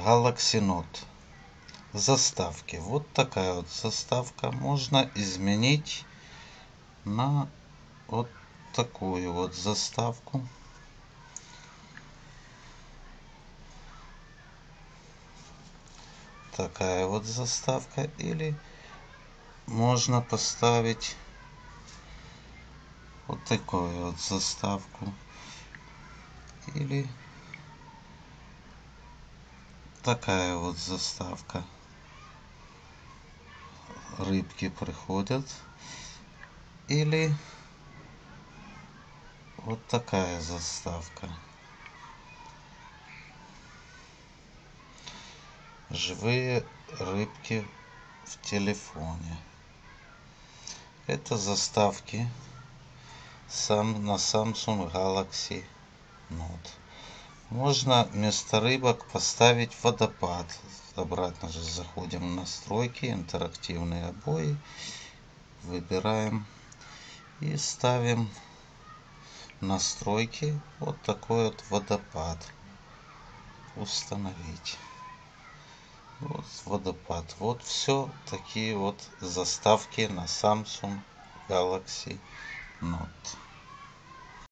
Galaxy Note. Заставки. Вот такая вот заставка. Можно изменить на вот такую вот заставку. Такая вот заставка. Или можно поставить вот такую вот заставку. Или такая вот заставка. Рыбки приходят. Или вот такая заставка. Живые рыбки в телефоне. Это заставки на Samsung Galaxy Note. Можно вместо рыбок поставить водопад. Обратно же заходим в настройки, интерактивные обои. Выбираем и ставим настройки. Вот такой вот водопад. Установить. Вот водопад. Вот все такие вот заставки на Samsung Galaxy Note.